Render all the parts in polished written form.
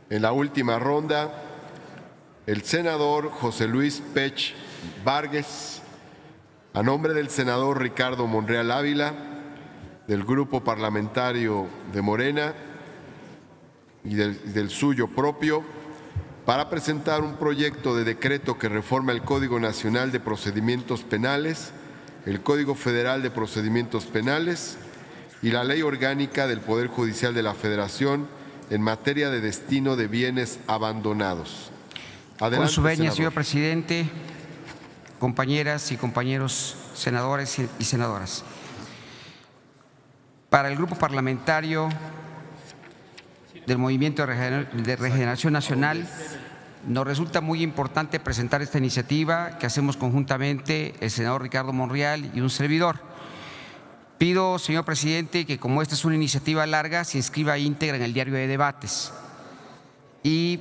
En la última ronda, el senador José Luis Pech Vargas, a nombre del senador Ricardo Monreal Ávila, del Grupo Parlamentario de Morena y del suyo propio, para presentar un proyecto de decreto que reforma el Código Nacional de Procedimientos Penales, el Código Federal de Procedimientos Penales y la Ley Orgánica del Poder Judicial de la Federación en materia de destino de bienes abandonados. Adelante, con su venia, senador. señor presidente, compañeras y compañeros senadores y senadoras. Para el Grupo Parlamentario del Movimiento de Regeneración Nacional, nos resulta muy importante presentar esta iniciativa que hacemos conjuntamente el senador Ricardo Monreal y un servidor. Pido, señor presidente, que como esta es una iniciativa larga, se inscriba íntegra en el diario de debates. Y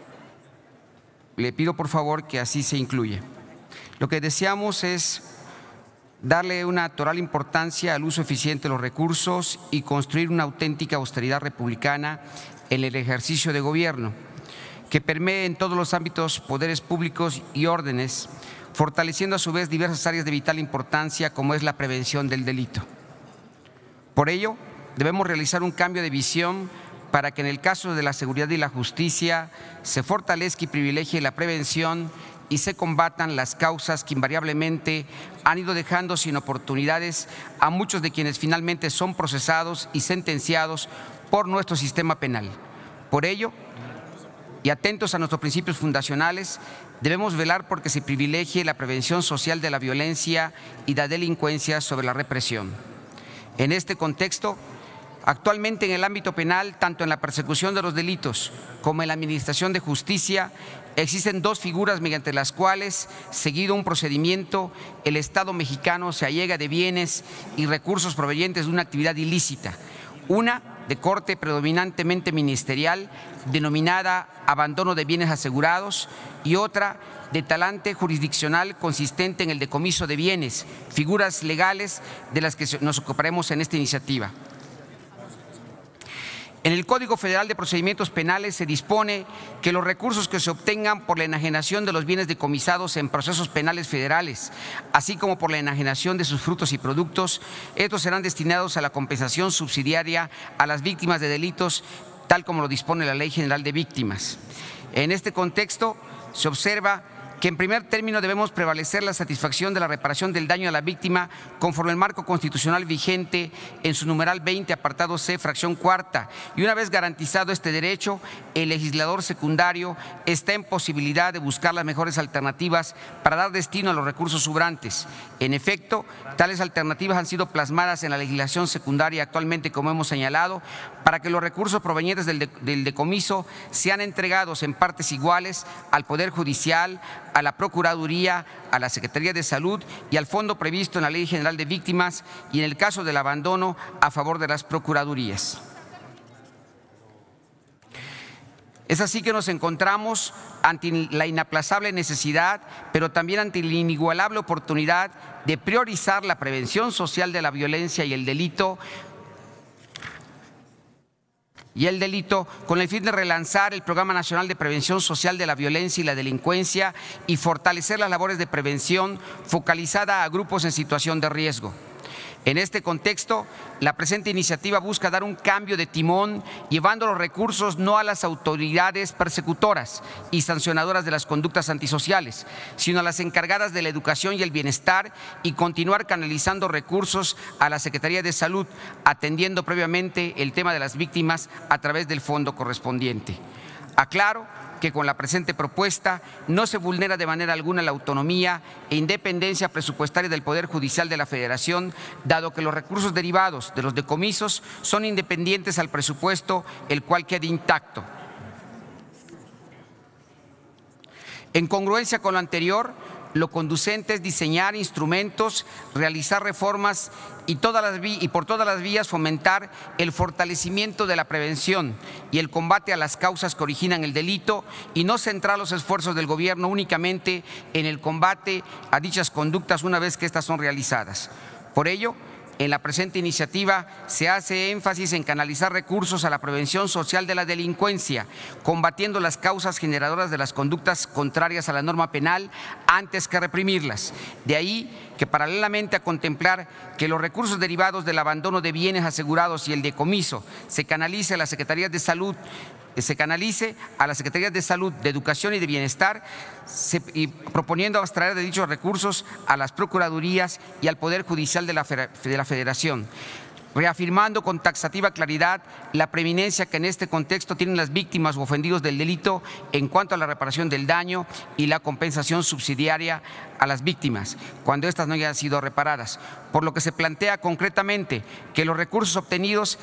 le pido, por favor, que así se incluya. Lo que deseamos es darle una total importancia al uso eficiente de los recursos y construir una auténtica austeridad republicana en el ejercicio de gobierno, que permee en todos los ámbitos poderes públicos y órdenes, fortaleciendo a su vez diversas áreas de vital importancia como es la prevención del delito. Por ello, debemos realizar un cambio de visión para que en el caso de la seguridad y la justicia se fortalezca y privilegie la prevención y se combatan las causas que invariablemente han ido dejando sin oportunidades a muchos de quienes finalmente son procesados y sentenciados por nuestro sistema penal. Por ello, y atentos a nuestros principios fundacionales, debemos velar porque se privilegie la prevención social de la violencia y la delincuencia sobre la represión. En este contexto, actualmente en el ámbito penal, tanto en la persecución de los delitos como en la administración de justicia, existen dos figuras mediante las cuales, seguido un procedimiento, el Estado mexicano se allega de bienes y recursos provenientes de una actividad ilícita. Una de corte predominantemente ministerial, denominada abandono de bienes asegurados, y otra de talante jurisdiccional consistente en el decomiso de bienes, figuras legales de las que nos ocuparemos en esta iniciativa. En el Código Federal de Procedimientos Penales se dispone que los recursos que se obtengan por la enajenación de los bienes decomisados en procesos penales federales, así como por la enajenación de sus frutos y productos, estos serán destinados a la compensación subsidiaria a las víctimas de delitos, tal como lo dispone la Ley General de Víctimas. En este contexto, se observa que en primer término debemos prevalecer la satisfacción de la reparación del daño a la víctima conforme al marco constitucional vigente en su numeral 20, apartado C, fracción cuarta, y una vez garantizado este derecho, el legislador secundario está en posibilidad de buscar las mejores alternativas para dar destino a los recursos sobrantes. En efecto, tales alternativas han sido plasmadas en la legislación secundaria actualmente, como hemos señalado, para que los recursos provenientes del decomiso sean entregados en partes iguales al Poder Judicial, a la Procuraduría, a la Secretaría de Salud y al fondo previsto en la Ley General de Víctimas, y en el caso del abandono, a favor de las Procuradurías. Es así que nos encontramos ante la inaplazable necesidad, pero también ante la inigualable oportunidad de priorizar la prevención social de la violencia y el delito con el fin de relanzar el Programa Nacional de Prevención Social de la Violencia y la Delincuencia y fortalecer las labores de prevención focalizada a grupos en situación de riesgo. En este contexto, la presente iniciativa busca dar un cambio de timón, llevando los recursos no a las autoridades persecutoras y sancionadoras de las conductas antisociales, sino a las encargadas de la educación y el bienestar, y continuar canalizando recursos a la Secretaría de Salud, atendiendo previamente el tema de las víctimas a través del fondo correspondiente. Aclaro que con la presente propuesta no se vulnera de manera alguna la autonomía e independencia presupuestaria del Poder Judicial de la Federación, dado que los recursos derivados de los decomisos son independientes al presupuesto, el cual queda intacto. En congruencia con lo anterior, lo conducente es diseñar instrumentos, realizar reformas y por todas las vías fomentar el fortalecimiento de la prevención y el combate a las causas que originan el delito, y no centrar los esfuerzos del gobierno únicamente en el combate a dichas conductas una vez que éstas son realizadas. Por ello, En la presente iniciativa se hace énfasis en canalizar recursos a la prevención social de la delincuencia, combatiendo las causas generadoras de las conductas contrarias a la norma penal antes que reprimirlas. De ahí que, paralelamente a contemplar que los recursos derivados del abandono de bienes asegurados y el decomiso se canalice a las Secretarías de Salud, de Educación y de Bienestar, y proponiendo abstraer de dichos recursos a las Procuradurías y al Poder Judicial de la Federación, reafirmando con taxativa claridad la preeminencia que en este contexto tienen las víctimas u ofendidos del delito en cuanto a la reparación del daño y la compensación subsidiaria a las víctimas cuando éstas no hayan sido reparadas, por lo que se plantea concretamente que los recursos obtenidos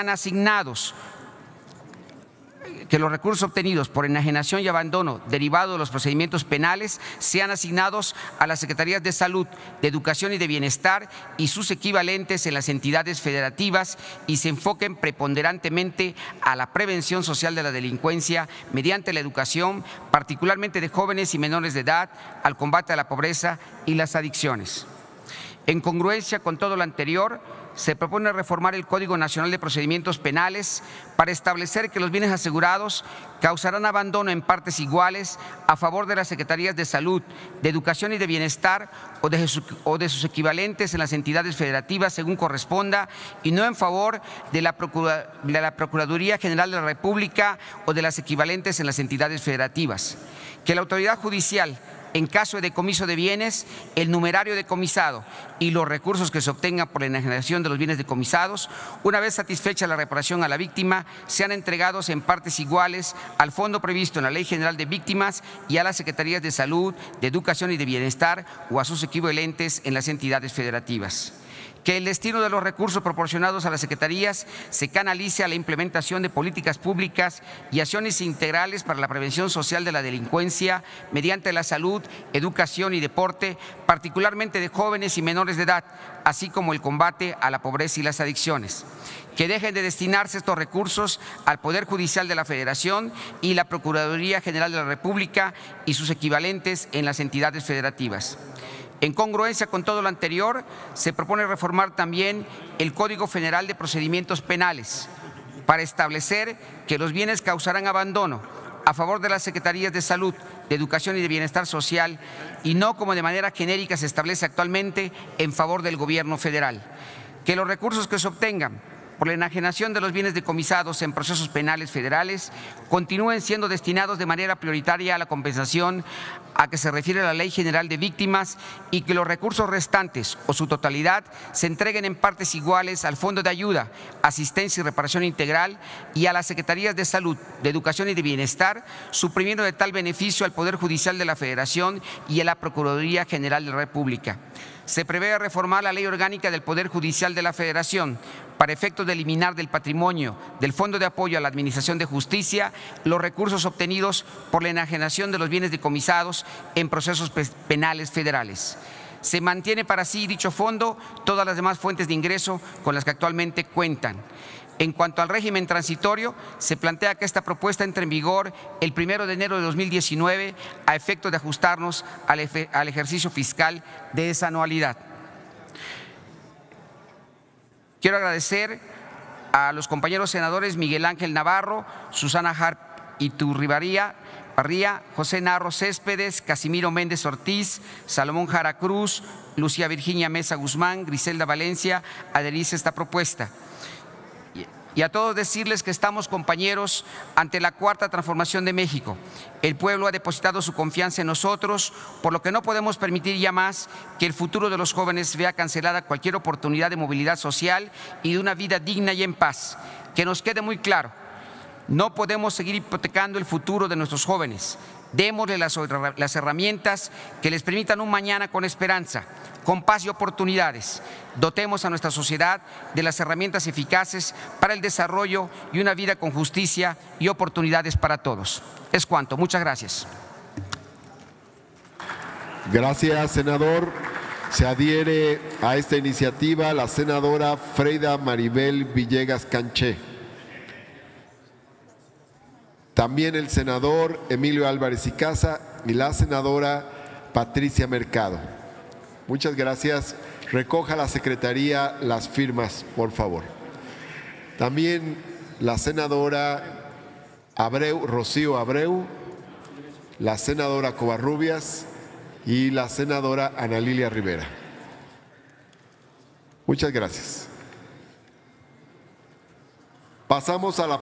por enajenación y abandono derivado de los procedimientos penales sean asignados a las Secretarías de Salud, de Educación y de Bienestar y sus equivalentes en las entidades federativas y se enfoquen preponderantemente a la prevención social de la delincuencia mediante la educación, particularmente de jóvenes y menores de edad, al combate a la pobreza y las adicciones. En congruencia con todo lo anterior, se propone reformar el Código Nacional de Procedimientos Penales para establecer que los bienes asegurados causarán abandono en partes iguales a favor de las Secretarías de Salud, de Educación y de Bienestar o de sus equivalentes en las entidades federativas según corresponda y no en favor de la Procuraduría General de la República o de las equivalentes en las entidades federativas. Que la autoridad judicial, en caso de decomiso de bienes, el numerario decomisado y los recursos que se obtengan por la enajenación de los bienes decomisados, una vez satisfecha la reparación a la víctima, sean entregados en partes iguales al fondo previsto en la Ley General de Víctimas y a las Secretarías de Salud, de Educación y de Bienestar o a sus equivalentes en las entidades federativas. Que el destino de los recursos proporcionados a las secretarías se canalice a la implementación de políticas públicas y acciones integrales para la prevención social de la delincuencia mediante la salud, educación y deporte, particularmente de jóvenes y menores de edad, así como el combate a la pobreza y las adicciones. Que dejen de destinarse estos recursos al Poder Judicial de la Federación y la Procuraduría General de la República y sus equivalentes en las entidades federativas. En congruencia con todo lo anterior, se propone reformar también el Código Federal de Procedimientos Penales para establecer que los bienes causarán abandono a favor de las Secretarías de Salud, de Educación y de Bienestar Social y no como de manera genérica se establece actualmente en favor del Gobierno federal. Que los recursos que se obtengan por la enajenación de los bienes decomisados en procesos penales federales continúen siendo destinados de manera prioritaria a la compensación a que se refiere la Ley General de Víctimas y que los recursos restantes o su totalidad se entreguen en partes iguales al Fondo de Ayuda, Asistencia y Reparación Integral y a las Secretarías de Salud, de Educación y de Bienestar, suprimiendo de tal beneficio al Poder Judicial de la Federación y a la Procuraduría General de la República. Se prevé reformar la Ley Orgánica del Poder Judicial de la Federación para efectos de eliminar del patrimonio del Fondo de Apoyo a la Administración de Justicia los recursos obtenidos por la enajenación de los bienes decomisados en procesos penales federales. Se mantiene para sí dicho fondo todas las demás fuentes de ingreso con las que actualmente cuentan. En cuanto al régimen transitorio, se plantea que esta propuesta entre en vigor el 1 de enero de 2019 a efecto de ajustarnos al ejercicio fiscal de esa anualidad. Quiero agradecer a los compañeros senadores Miguel Ángel Navarro, Susana Harp Iturribarría, José Narro Céspedes, Casimiro Méndez Ortiz, Salomón Jara Cruz, Lucía Virginia Mesa Guzmán, Griselda Valencia, adherirse a esta propuesta. Y a todos decirles que estamos, compañeros, ante la cuarta transformación de México. El pueblo ha depositado su confianza en nosotros, por lo que no podemos permitir ya más que el futuro de los jóvenes vea cancelada cualquier oportunidad de movilidad social y de una vida digna y en paz. Que nos quede muy claro, no podemos seguir hipotecando el futuro de nuestros jóvenes. Démosle las herramientas que les permitan un mañana con esperanza, con paz y oportunidades. Dotemos a nuestra sociedad de las herramientas eficaces para el desarrollo y una vida con justicia y oportunidades para todos. Es cuanto. Muchas gracias. Gracias, senador. Se adhiere a esta iniciativa la senadora Freida Maribel Villegas Canché. También el senador Emilio Álvarez y Casa y la senadora Patricia Mercado. Muchas gracias. recoja la secretaría las firmas, por favor. También la senadora Abreu, Rocío Abreu, la senadora Covarrubias y la senadora Ana Lilia Rivera. Muchas gracias. Pasamos a la